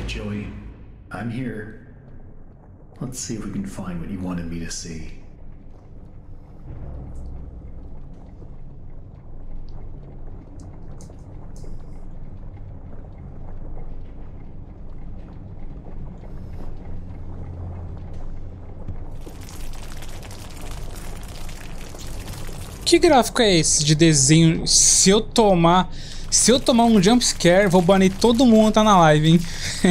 right, Joey. I'm here. Let's see if we can find what you wanted me to see. Que gráfico é esse de desenho? Se eu tomar um jumpscare, vou banir todo mundo que tá na live, hein?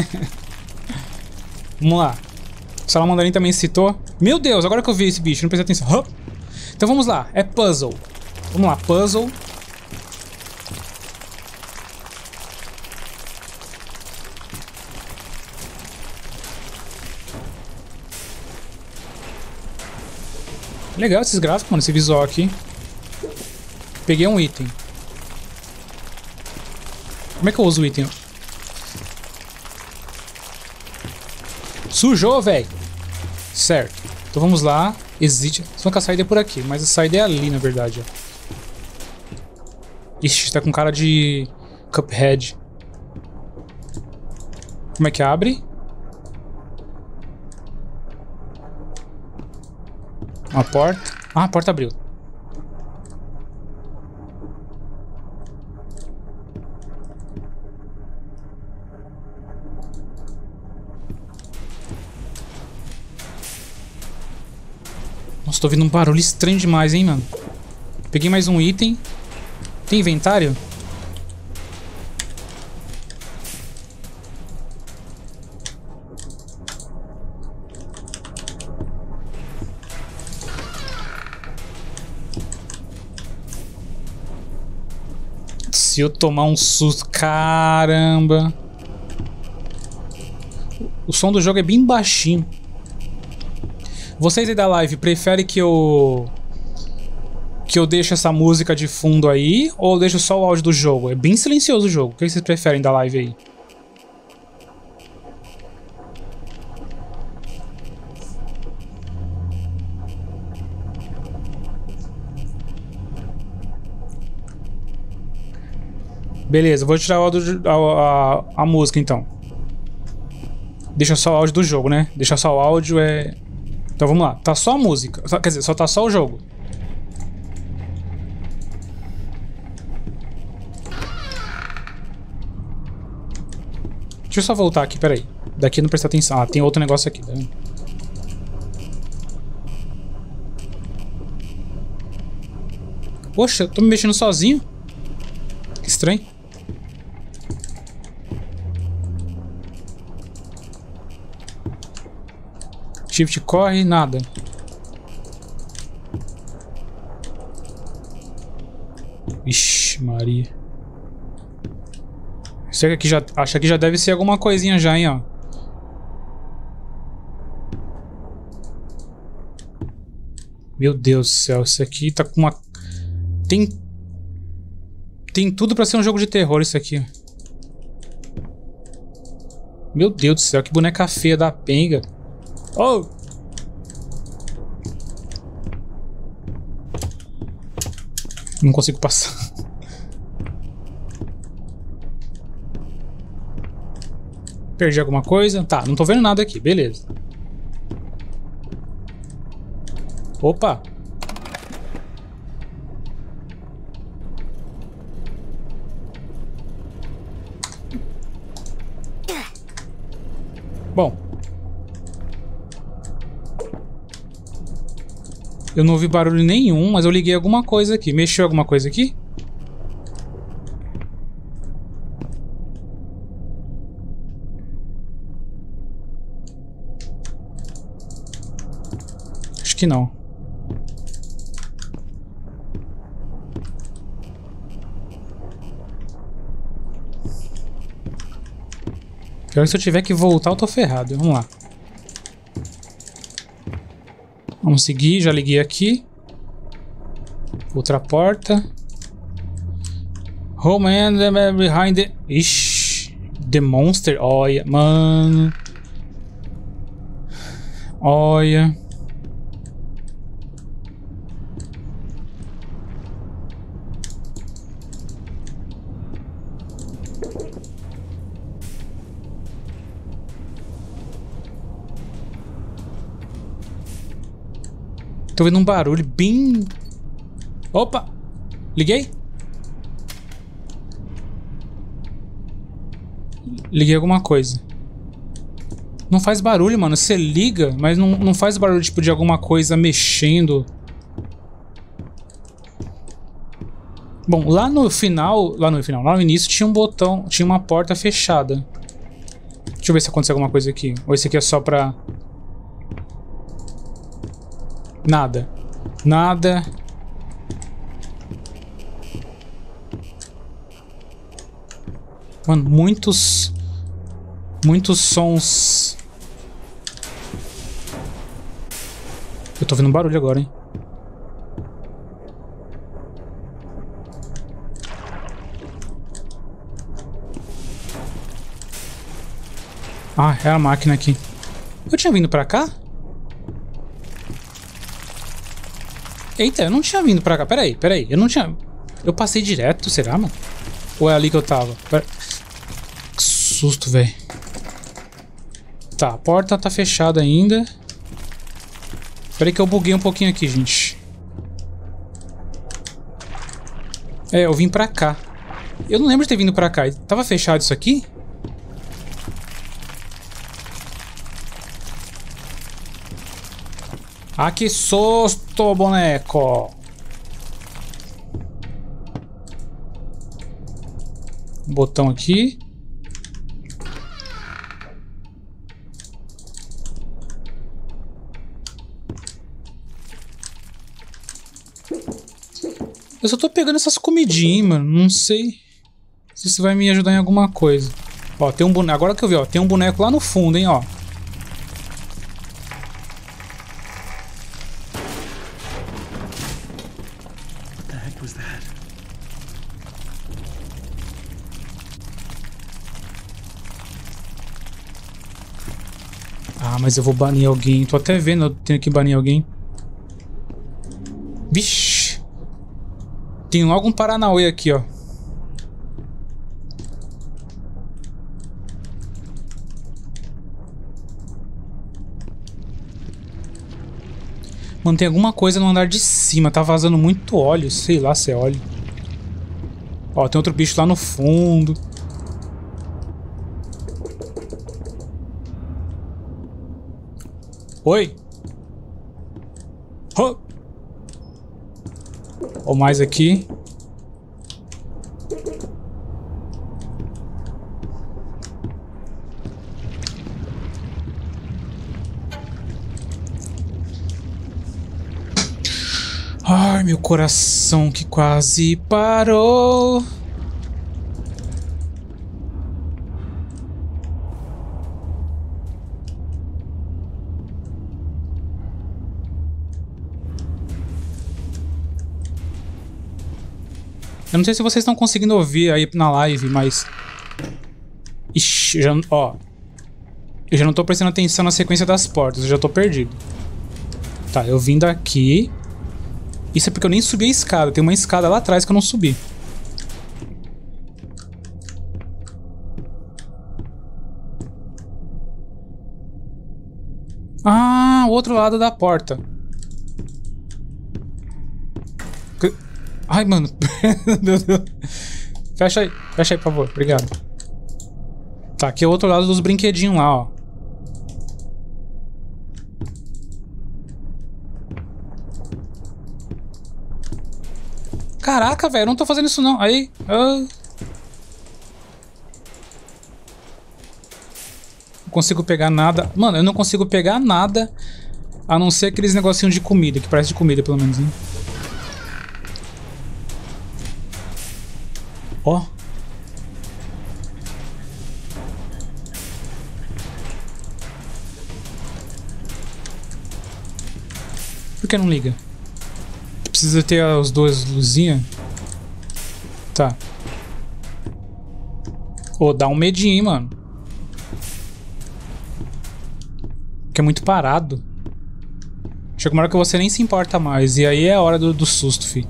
Vamos lá. O Salamandarim também citou. Meu Deus, agora que eu vi esse bicho, não prestei atenção. Hup. Então vamos lá, é puzzle. Vamos lá, puzzle. Legal esses gráficos, mano, esse visual aqui. Peguei um item. Como é que eu uso o item? Sujou, velho. Certo. Então vamos lá. Existe. Só que a saída é por aqui, mas a saída é ali, na verdade. Ixi, tá com cara de Cuphead. Como é que abre? Uma porta. Ah, a porta abriu. Nossa, tô ouvindo um barulho estranho demais, hein, mano. Peguei mais um item. Tem inventário? Se eu tomar um susto, caramba. O som do jogo é bem baixinho. Vocês aí da live preferem que eu deixe essa música de fundo aí ou eu deixo só o áudio do jogo? É bem silencioso o jogo. O que vocês preferem da live aí? Beleza, vou tirar o áudio, a música então. Deixa só o áudio do jogo, né? Deixa só o áudio é... Então vamos lá, tá só a música. Quer dizer, só tá só o jogo. Deixa eu só voltar aqui, peraí. Daqui não presta atenção. Ah, tem outro negócio aqui, tá vendo? Poxa, eu tô me mexendo sozinho. Que estranho. Shift corre, nada. Ixi, Maria. Isso aqui já, acho que já deve ser alguma coisinha já, hein, ó. Meu Deus do céu, isso aqui tá com uma... Tem tudo pra ser um jogo de terror isso aqui. Meu Deus do céu, que boneca feia da penga. Oh! Não consigo passar. Perdi alguma coisa? Tá, não tô vendo nada aqui, beleza. Opa! Bom. Eu não ouvi barulho nenhum, mas eu liguei alguma coisa aqui. Mexeu alguma coisa aqui? Acho que não. Pior que se eu tiver que voltar, eu tô ferrado. Vamos lá. Vamos seguir, já liguei aqui. Outra porta. Oh man, behind the... Ixi, the monster. Olha, mano. Olha. Tô vendo um barulho bem... Opa! Liguei? Liguei alguma coisa. Não faz barulho, mano. Você liga, mas não faz barulho tipo de alguma coisa mexendo. Bom, lá no início tinha um botão, tinha uma porta fechada. Deixa eu ver se aconteceu alguma coisa aqui. Ou esse aqui é só pra... Nada. Nada. Mano, muitos sons. Eu tô vendo um barulho agora, hein? Ah, é a máquina aqui. Eu tinha vindo pra cá? Eita, eu não tinha vindo pra cá. Peraí. Eu não tinha... Eu passei direto, será, mano? Ou é ali que eu tava? Pera... Que susto, velho. Tá, a porta tá fechada ainda. Peraí que eu buguei um pouquinho aqui, gente. É, eu vim pra cá. Eu não lembro de ter vindo pra cá. Tava fechado isso aqui? Ah, que susto, boneco! Um botão aqui. Eu só tô pegando essas comidinhas, mano. Não sei se isso vai me ajudar em alguma coisa. Ó, tem um boneco. Agora que eu vi, ó. Tem um boneco lá no fundo, hein, ó. Ah, mas eu vou banir alguém. Tô até vendo, eu tenho que banir alguém. Vixe. Tem logo um Paranauê aqui, ó. Mano, tem alguma coisa no andar de cima. Tá vazando muito óleo. Sei lá se é óleo. Ó, tem outro bicho lá no fundo. Oi. Oh. Ou mais aqui. Ai, meu coração que quase parou. Eu não sei se vocês estão conseguindo ouvir aí na live, mas... Ixi, ó. Eu já não tô prestando atenção na sequência das portas, eu já tô perdido. Tá, eu vim daqui. Isso é porque eu nem subi a escada, tem uma escada lá atrás que eu não subi. Ah, o outro lado da porta. Ai, mano. Meu Deus. Fecha aí, por favor. Obrigado. Tá, aqui é o outro lado dos brinquedinhos lá, ó. Caraca, velho, eu não tô fazendo isso não. Aí. Não consigo pegar nada. Mano, eu não consigo pegar nada. A não ser aqueles negocinhos de comida, que parece de comida, pelo menos, hein? Ó. Por que não liga? Precisa ter as duas luzinhas. Tá. Ô, dá um medinho, hein, mano. Que é muito parado. Chega uma hora que você nem se importa mais. E aí é a hora do susto, fi.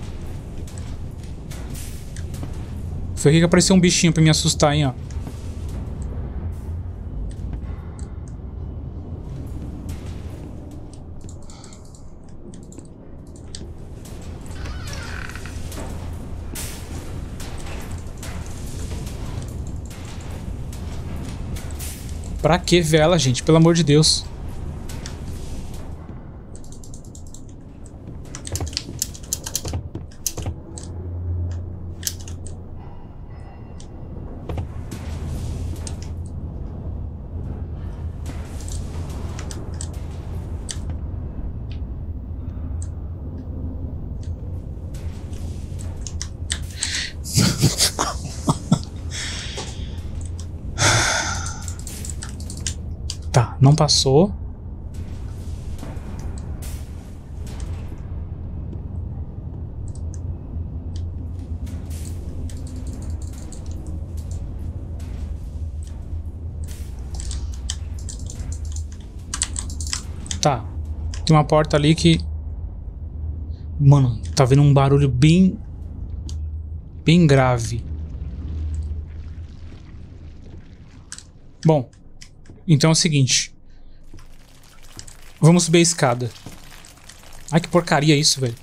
Foi aqui que apareceu um bichinho pra me assustar, hein, ó. Pra que vela, gente? Pelo amor de Deus. Tá, não passou. Tá. Tem uma porta ali que... Mano, tá vendo um barulho bem grave. Bom, então é o seguinte. Vamos subir a escada. Ai, que porcaria isso, velho.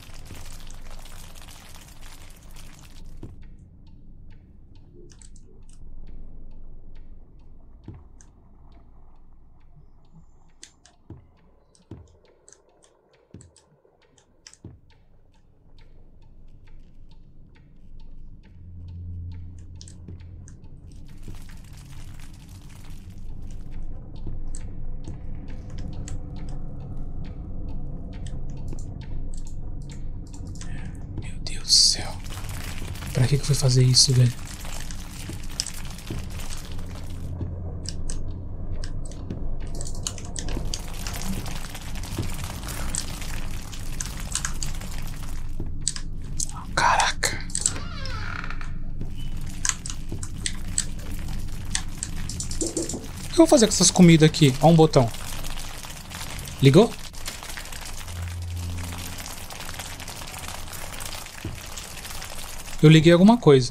Meu Deus do céu. Pra que eu fui fazer isso, velho? Caraca. O que eu vou fazer com essas comidas aqui? Ó, um botão. Ligou? Eu liguei alguma coisa.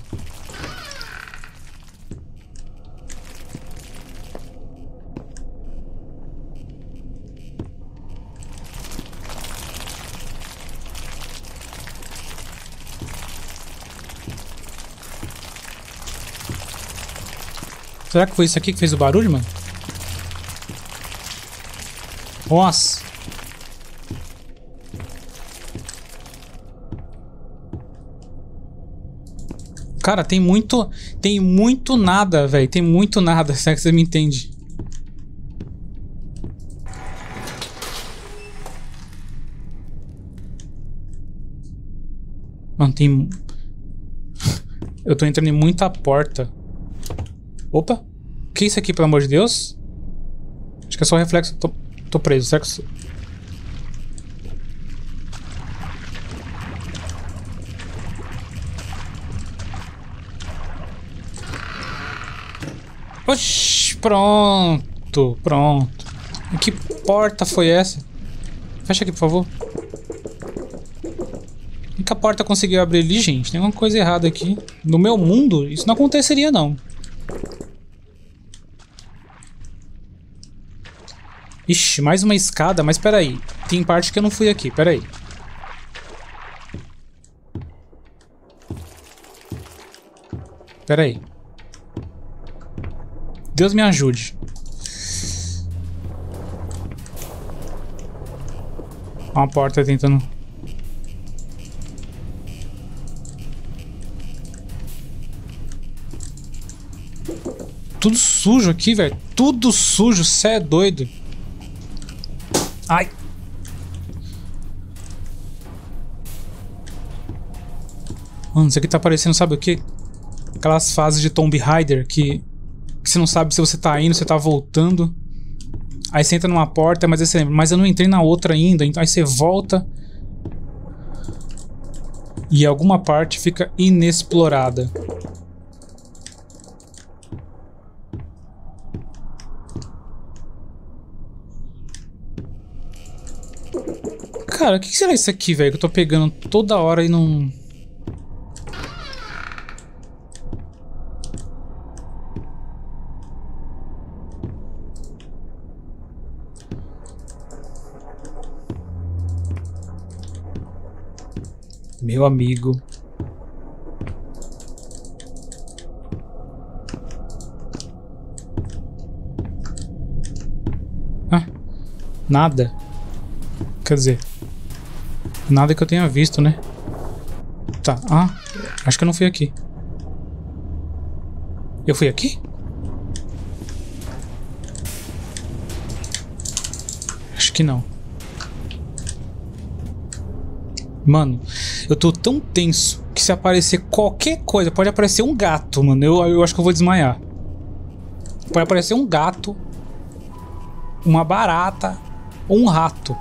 Será que foi isso aqui que fez o barulho, mano? Nossa. Cara, tem muito nada, velho. Tem muito nada, será que você me entende? Mano, tem... Eu tô entrando em muita porta. Opa. O que é isso aqui, pelo amor de Deus? Acho que é só reflexo. Tô preso, será que... Oxi, pronto. Que porta foi essa? Fecha aqui, por favor. E que a porta conseguiu abrir ali, gente? Tem alguma coisa errada aqui. No meu mundo, isso não aconteceria, não. Ixi, mais uma escada, mas peraí. Tem parte que eu não fui aqui, peraí. Peraí. Deus me ajude. Uma porta tentando... Tudo sujo aqui, velho. Tudo sujo, cê é doido. Ai. Mano, isso aqui tá parecendo, sabe o quê? Aquelas fases de Tomb Raider que você não sabe se você tá indo, se tá voltando. Aí você entra numa porta, mas aí você lembra, mas eu não entrei na outra ainda. Então aí você volta e alguma parte fica inexplorada. Cara, o que será isso aqui, velho? Que eu tô pegando toda hora e não... Meu amigo. Nada. Quer dizer, nada que eu tenha visto, né? Tá, acho que eu não fui aqui. Eu fui aqui? Acho que não. Mano, eu tô tão tenso que se aparecer qualquer coisa, pode aparecer um gato, mano. Eu acho que eu vou desmaiar. Pode aparecer um gato, uma barata ou um rato.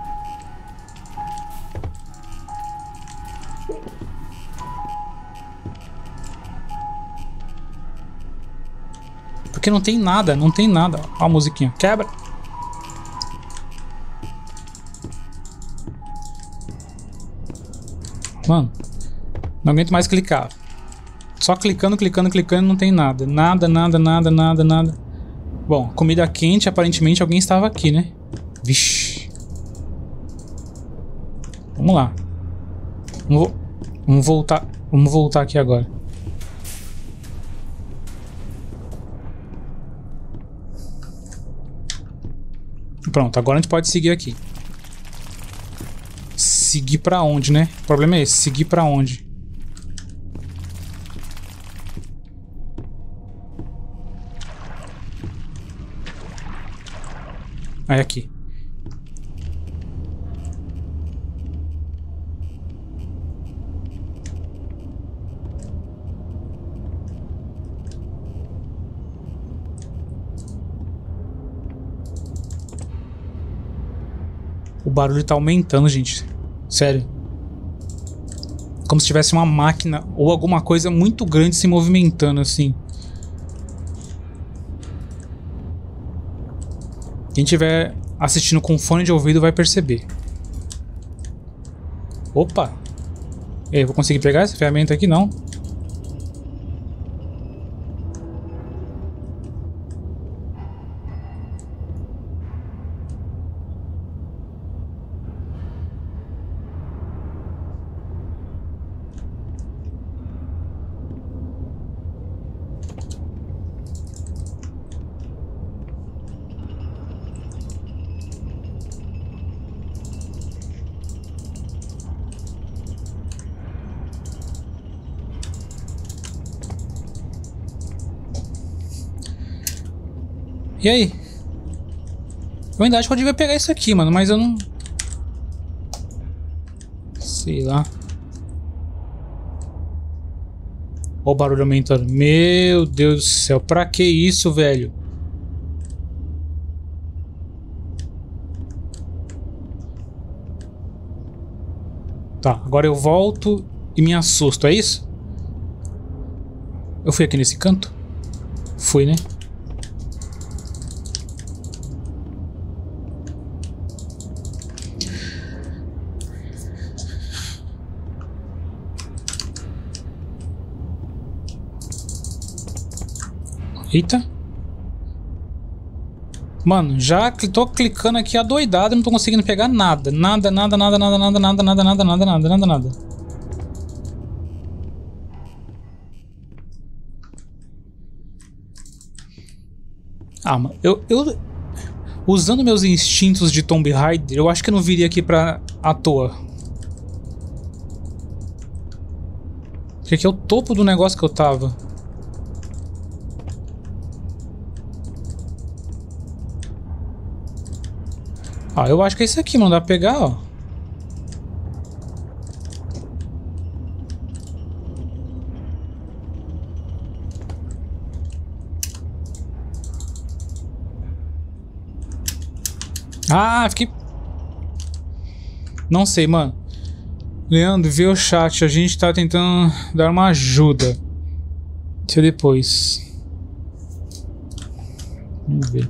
Porque não tem nada, não tem nada. Ó a musiquinha. Quebra. Mano, não aguento mais clicar. Só clicando, clicando, clicando, não tem nada. Nada, nada, nada, nada, nada. Bom, comida quente, aparentemente alguém estava aqui, né? Vixe. Vamos lá. Vamos voltar. Vamos voltar aqui agora. Pronto, agora a gente pode seguir aqui. Seguir pra onde, né? O problema é esse, seguir pra onde? Aí aqui. O barulho tá aumentando, gente. Sério. Como se tivesse uma máquina ou alguma coisa muito grande se movimentando assim. Quem estiver assistindo com fone de ouvido vai perceber. Opa! E aí, vou conseguir pegar essa ferramenta aqui? Não. E aí? Eu ainda acho que eu devia pegar isso aqui, mano, mas eu não... Sei lá. Olha o barulho aumentando. Meu Deus do céu, pra que isso, velho? Tá, agora eu volto e me assusto, é isso? Eu fui aqui nesse canto? Fui, né? Eita. Mano, já tô clicando aqui adoidado e não tô conseguindo pegar nada. Nada, nada, nada, nada, nada, nada, nada, nada, nada, nada, nada, nada. Ah, mano, usando meus instintos de Tomb Raider, eu acho que eu não viria aqui à toa. Porque aqui é o topo do negócio que eu tava. Ah, eu acho que é isso aqui, mano. Dá pra pegar, ó. Ah, fiquei... Não sei, mano. Leandro, vê o chat. A gente tá tentando dar uma ajuda. Deixa eu depois. Vamos ver.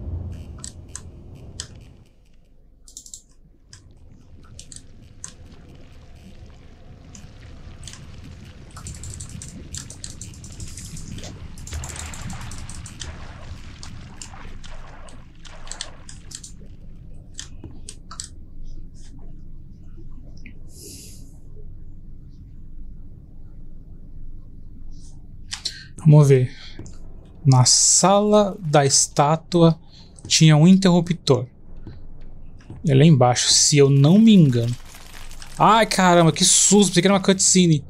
Vamos ver. Na sala da estátua tinha um interruptor. É lá embaixo, se eu não me engano. Ai, caramba, que susto. Pensei que era uma cutscene.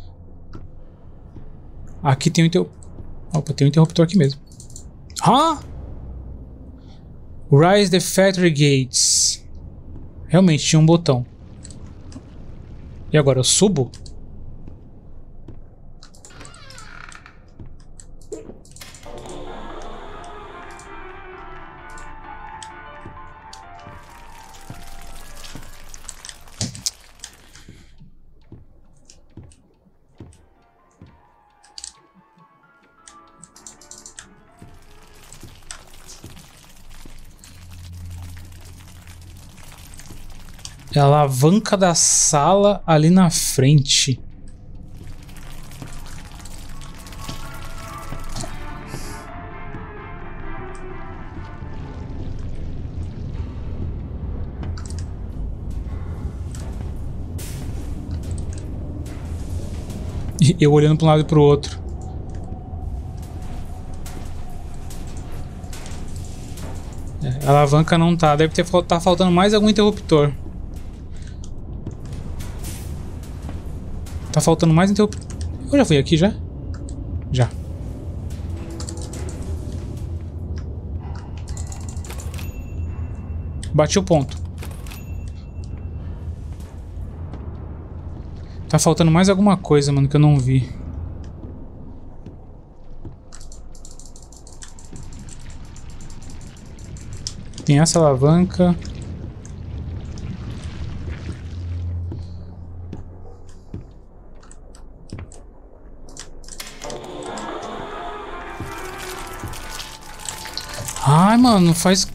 Aqui tem um Opa, tem um interruptor aqui mesmo. Hã? Rise the Factory Gates. Realmente, tinha um botão. E agora eu subo? É a alavanca da sala ali na frente. E eu olhando para um lado e para o outro. A alavanca não tá. Deve tá faltando mais algum interruptor. Tá faltando mais interruptor. Eu já fui aqui já? Já. Bati o ponto. Tá faltando mais alguma coisa, mano, que eu não vi. Tem essa alavanca. Ai, mano, faz...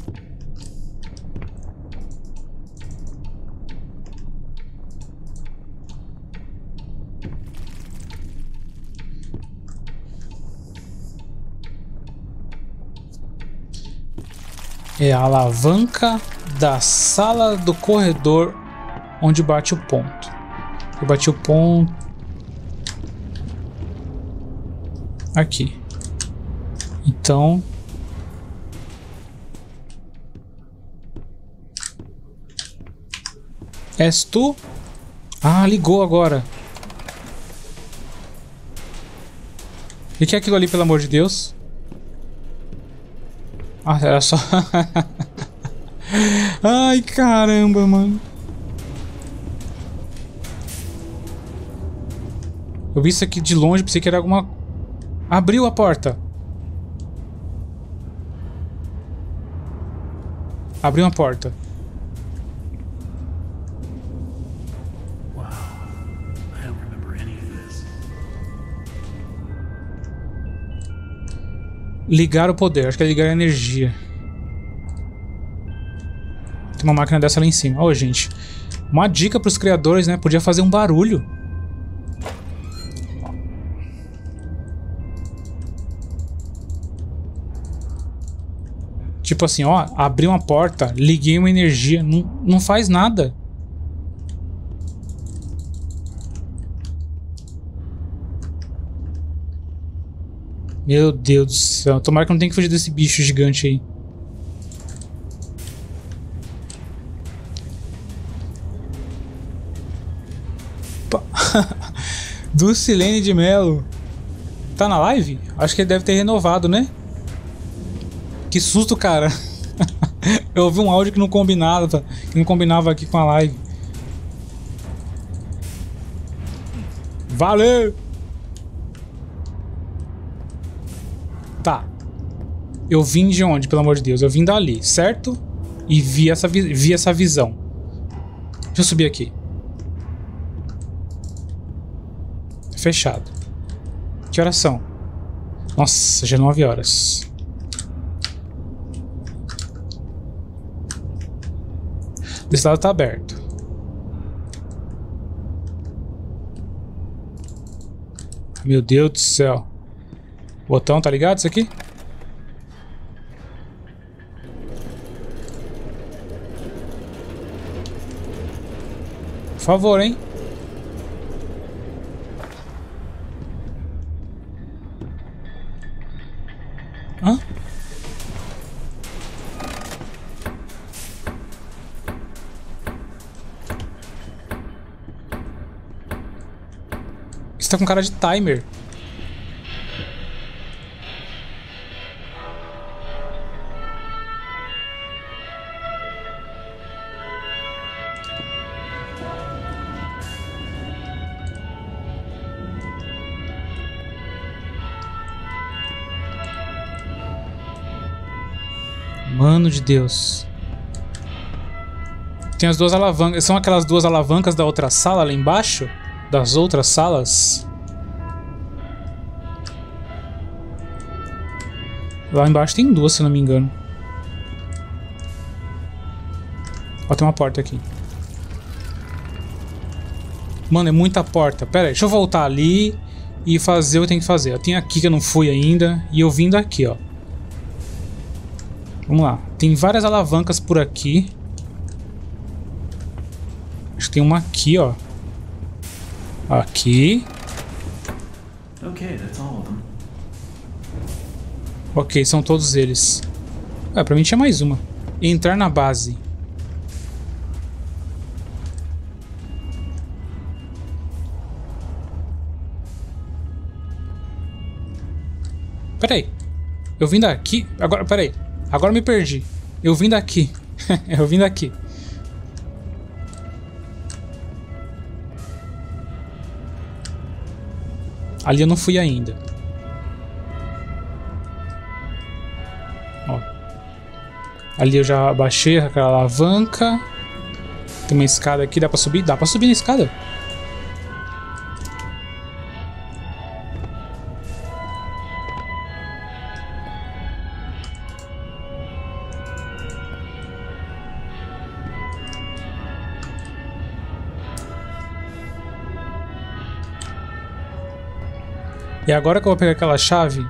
É a alavanca da sala do corredor onde bate o ponto. Eu bati o ponto... Aqui. Então... És tu? Ah, ligou agora. E o que é aquilo ali, pelo amor de Deus? Ah, era só... Ai, caramba, mano. Eu vi isso aqui de longe, pensei que era alguma... Abriu a porta. Abriu uma porta. Ligar o poder, acho que é ligar a energia. Tem uma máquina dessa lá em cima. Ó, gente. Uma dica pros criadores, né? Podia fazer um barulho. Tipo assim, ó. Abri uma porta, liguei uma energia. Não faz nada. Meu Deus do céu. Tomara que não tenha que fugir desse bicho gigante aí. Dulcilene de Melo. Tá na live? Acho que ele deve ter renovado, né? Que susto, cara. Eu ouvi um áudio que não combinava aqui com a live. Valeu! Tá. Eu vim de onde, pelo amor de Deus? Eu vim dali, certo? E vi essa visão. Deixa eu subir aqui. Fechado. Que horas são? Nossa, já é 9 horas. Desse lado tá aberto. Meu Deus do céu. Botão, tá ligado isso aqui? Por favor, hein? Hã? Você tá com cara de timer. Mano de Deus. Tem as duas alavancas. São aquelas duas alavancas da outra sala lá embaixo? Das outras salas? Lá embaixo tem duas, se não me engano. Ó, tem uma porta aqui. Mano, é muita porta. Pera aí, deixa eu voltar ali e fazer o que eu tenho que fazer. Eu tenho aqui que eu não fui ainda. E eu vindo aqui, ó. Vamos lá. Tem várias alavancas por aqui. Acho que tem uma aqui, ó. Aqui. Okay, that's all of them. Ok, são todos eles. Ah, pra mim tinha mais uma. Entrar na base. Peraí. Eu vim daqui. Agora, peraí. Agora me perdi. Eu vim daqui. Eu vim daqui. Ali eu não fui ainda. Ó. Ali eu já baixei aquela alavanca. Tem uma escada aqui. Dá pra subir? Dá pra subir na escada. E agora que eu vou pegar aquela chave...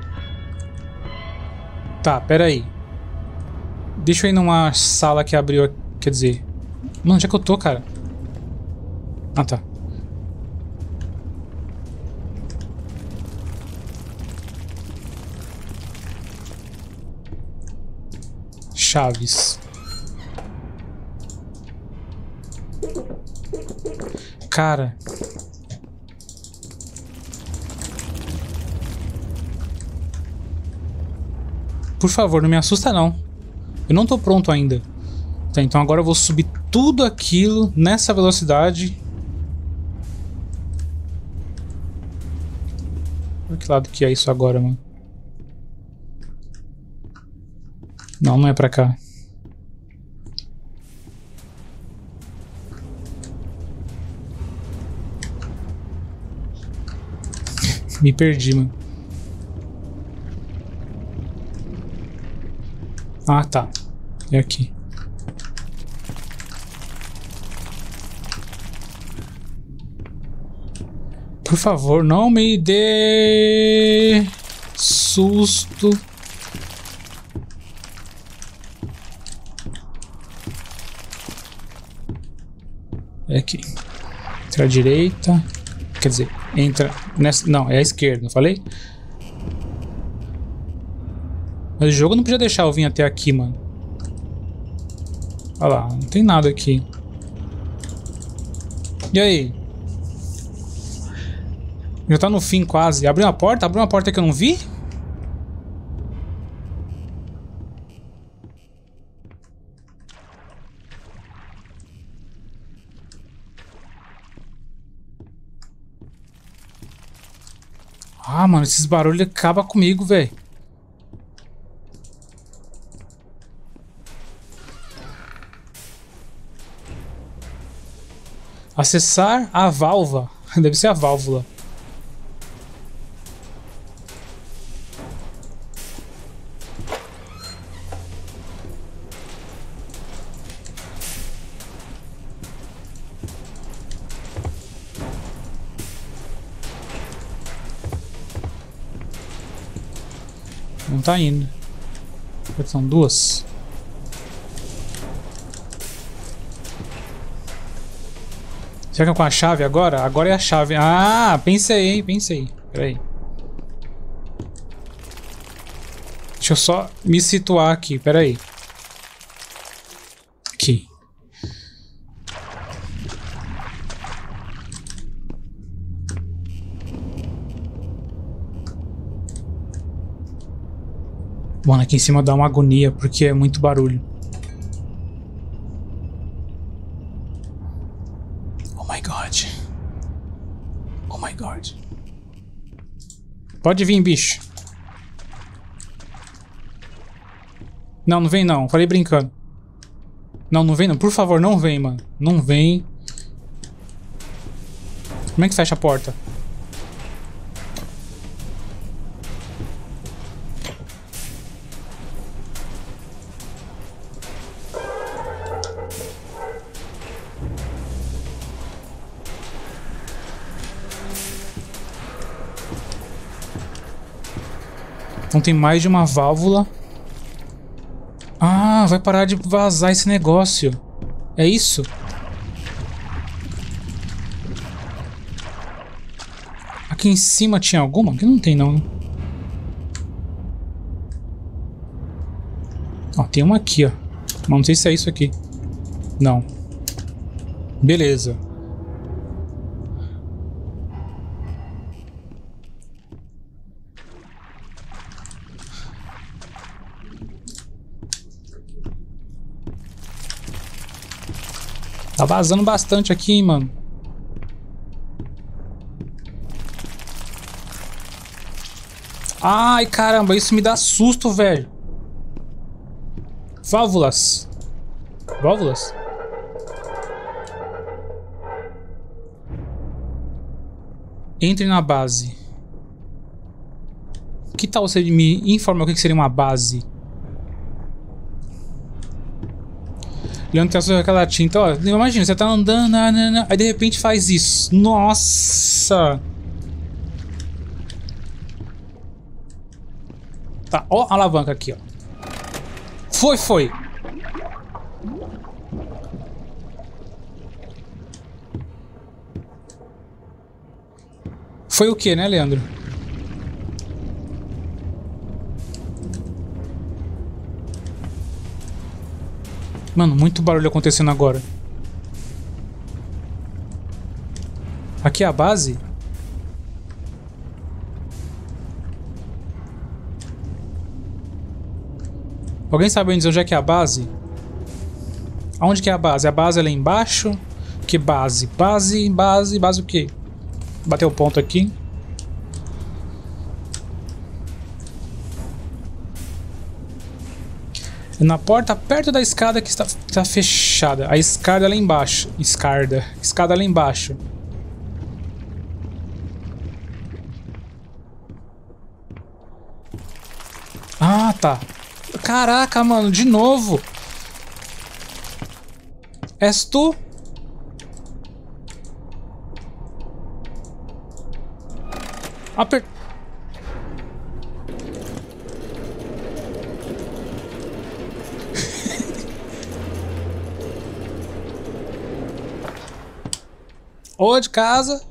Tá, pera aí. Deixa eu ir numa sala que abriu... Quer dizer... Mano, onde é que eu tô, cara? Ah, tá. Chaves. Cara... Por favor, não me assusta não. Eu não tô pronto ainda. Tá, então agora eu vou subir tudo aquilo nessa velocidade. Olha que lado que é isso agora, mano. Não, não é pra cá. Me perdi, mano. Ah, tá. É aqui. Por favor, não me dê susto. É aqui. Entra à direita. Quer dizer, entra nessa... Não, é a esquerda, não falei? Mas o jogo não podia deixar eu vir até aqui, mano. Olha lá, não tem nada aqui. E aí? Já tá no fim quase. Abriu uma porta? Abriu uma porta que eu não vi? Ah, mano, esses barulhos acabam comigo, velho. Acessar a válvula. Deve ser a válvula. Não tá indo. São duas. Será que é com a chave agora? Agora é a chave. Ah, pensei, hein? Pensei. Pera aí. Deixa eu só me situar aqui. Pera aí. Aqui. Mano, aqui em cima dá uma agonia, porque é muito barulho. Oh my god. Oh my god. Pode vir, bicho. Não, não vem não. Falei brincando. Não, não vem não. Por favor, não vem, mano. Não vem. Como é que fecha a porta? Então tem mais de uma válvula. Ah, vai parar de vazar esse negócio. É isso? Aqui em cima tinha alguma? Aqui não tem não, né? Ó, tem uma aqui, ó. Mas não sei se é isso aqui. Não. Beleza. Tá vazando bastante aqui, hein, mano. Ai, caramba, isso me dá susto, velho. Válvulas. Válvulas? Entre na base. Que tal você me informar o que seria uma base? Leandro tem aquela tinta, ó. Imagina, você tá andando, aí de repente faz isso. Nossa! Tá, ó a alavanca aqui, ó. Foi! Foi o que, né, Leandro? Mano, muito barulho acontecendo agora. Aqui é a base? Alguém sabe onde é que é a base? Aonde que é a base? A base é lá embaixo? Que base? Base o quê? Bateu o ponto aqui. Na porta perto da escada que está fechada. A escada lá embaixo. Escada lá embaixo. Ah, tá. Caraca, mano, de novo. És tu? Ou de casa.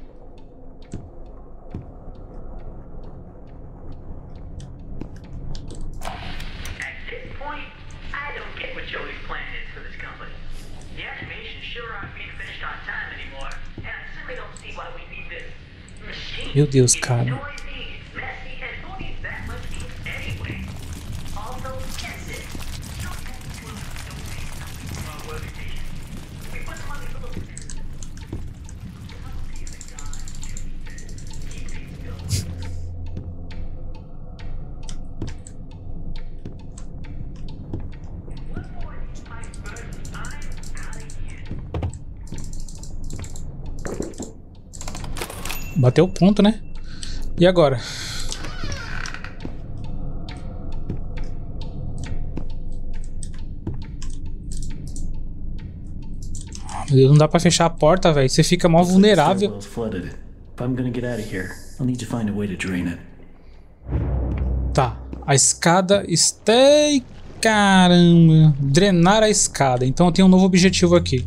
Meu Deus, cara. Bateu o ponto, né? E agora? Meu Deus, não dá pra fechar a porta, velho. Você fica mó vulnerável. Tá. A escada está... Caramba. Drenar a escada. Então eu tenho um novo objetivo aqui.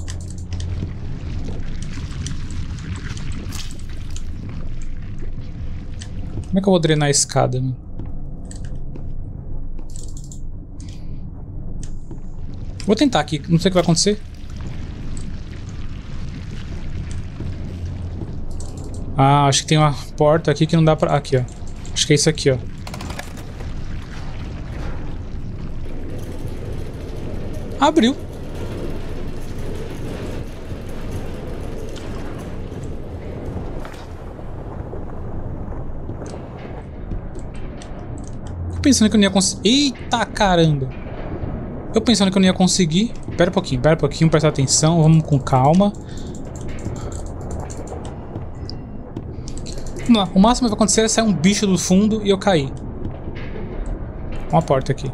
Como é que eu vou drenar a escada, mano? Vou tentar aqui, não sei o que vai acontecer. Ah, acho que tem uma porta aqui que não dá pra... Aqui, ó. Acho que é isso aqui, ó. Abriu. Pensando que eu não ia conseguir. Eita caramba! Eu pensando que eu não ia conseguir. Pera um pouquinho, prestar atenção. Vamos com calma. Vamos lá. O máximo que vai acontecer é sair um bicho do fundo e eu cair. Uma porta aqui.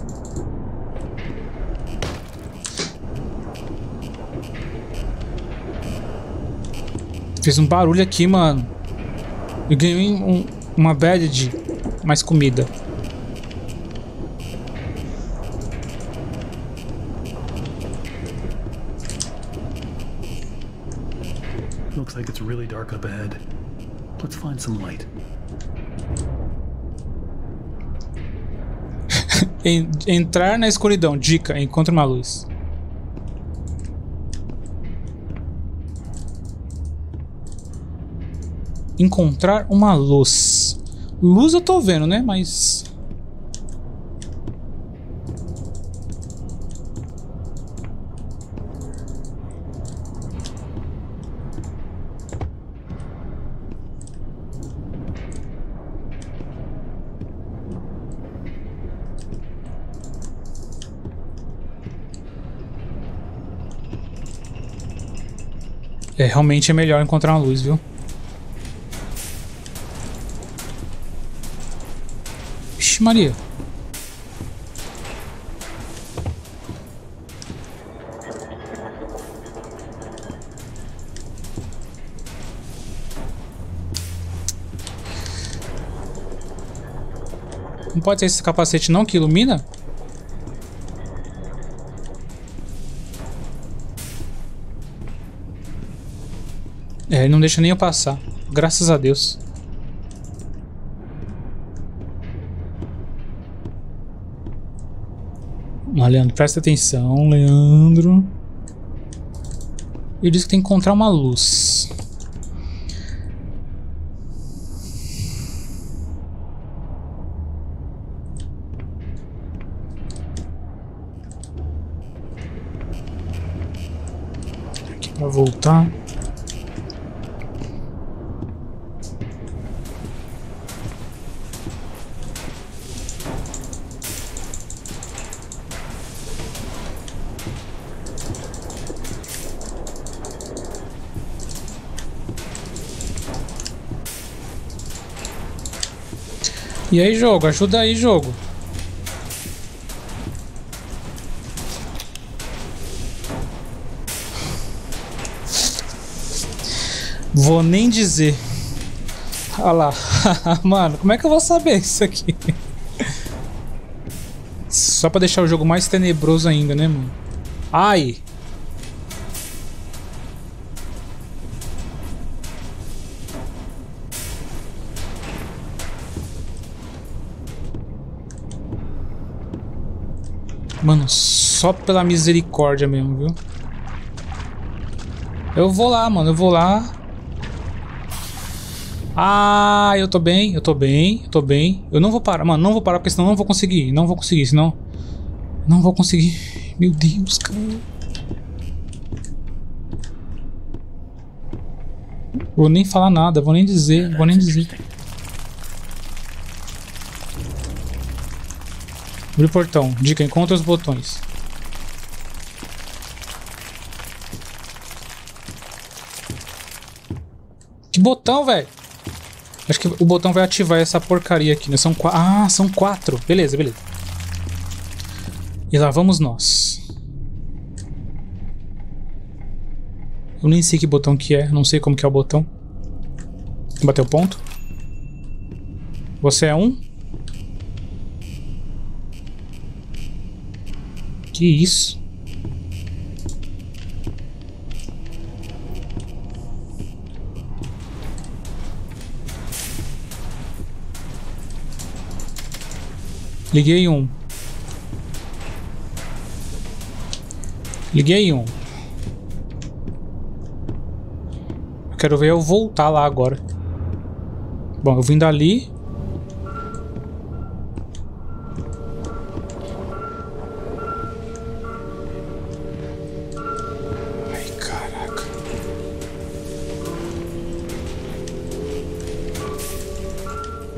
Fiz um barulho aqui, mano. Eu ganhei uma bad de mais comida. Looks like it's really dark up ahead. Let's find some light. Entrar na escuridão. Dica: encontre uma luz. Encontrar uma luz. Luz eu tô vendo, né? Mas... é, realmente é melhor encontrar uma luz, viu? Vixe Maria. Não pode ser esse capacete não que ilumina? É, ele não deixa nem eu passar. Graças a Deus. Ah, Leandro, presta atenção, Leandro. Ele disse que tem que encontrar uma luz. Aqui pra voltar. E aí, jogo? Ajuda aí, jogo. Vou nem dizer. Olha lá. Mano, como é que eu vou saber isso aqui? Só pra deixar o jogo mais tenebroso ainda, né, mano? Ai! Mano, só pela misericórdia mesmo, viu? Eu vou lá, mano, eu vou lá. Ah, eu tô bem, eu tô bem, eu tô bem. Eu não vou parar, mano, não vou parar porque senão eu não vou conseguir. Não vou conseguir, senão... Não vou conseguir. Meu Deus, cara. Vou nem falar nada, vou nem dizer, vou nem dizer. Abre o portão. Dica: encontra os botões. Que botão, velho? Acho que o botão vai ativar essa porcaria aqui, né? São quatro. Ah, são 4. Beleza, beleza. E lá vamos nós. Eu nem sei que botão que é. Não sei como que é o botão. Bateu ponto. Você é um? Que isso? Liguei um. Liguei um. Eu quero ver eu voltar lá agora. Bom, eu vim dali.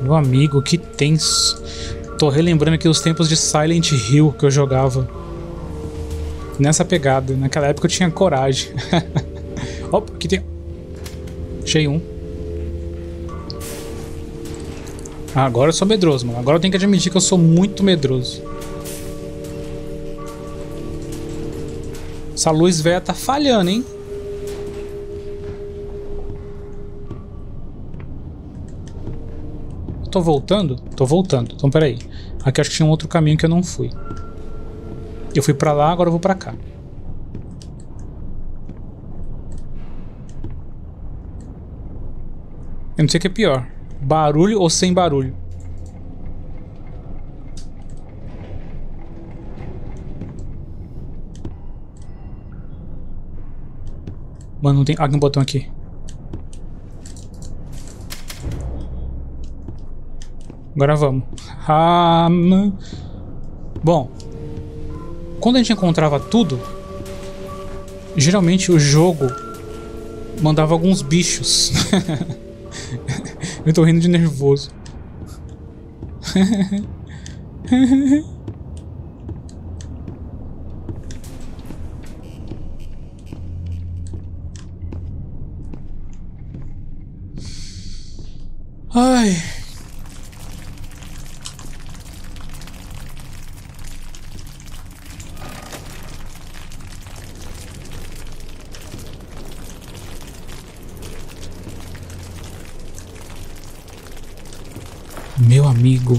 Meu amigo, que tenso. Tô relembrando aqui os tempos de Silent Hill que eu jogava. Nessa pegada. Naquela época eu tinha coragem. Opa, aqui tem... Achei um. Ah, agora eu sou medroso, mano. Agora eu tenho que admitir que eu sou muito medroso. Essa luz velha tá falhando, hein? Tô voltando? Tô voltando. Então, peraí. Aqui acho que tinha um outro caminho que eu não fui. Eu fui pra lá, agora eu vou pra cá. Eu não sei o que é pior. Barulho ou sem barulho? Mano, não tem... Ah, tem um botão aqui. Agora vamos. Bom, quando a gente encontrava tudo, geralmente o jogo mandava alguns bichos. Eu tô rindo de nervoso. Ai. Meu amigo.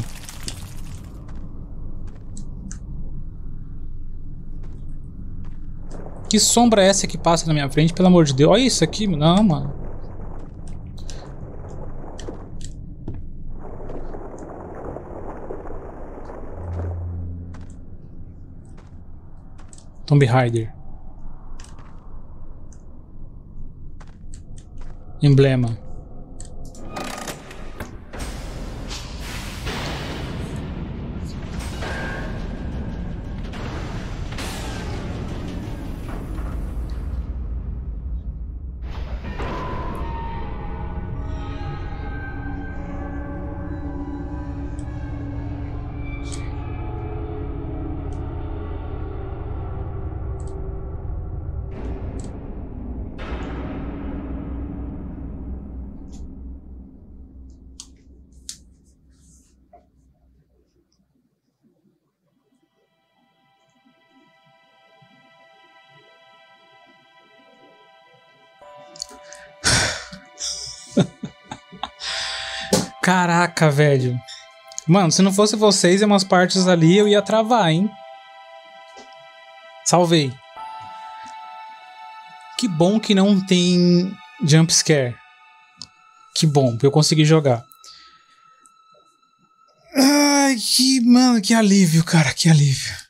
Que sombra é essa que passa na minha frente, pelo amor de Deus? Olha isso aqui. Não, mano. Tomb Raider. Emblema. Caraca, velho. Mano, se não fosse vocês e umas partes ali, eu ia travar, hein? Salvei. Que bom que não tem jumpscare. Que bom, porque eu consegui jogar. Ai, mano, que alívio, cara, que alívio.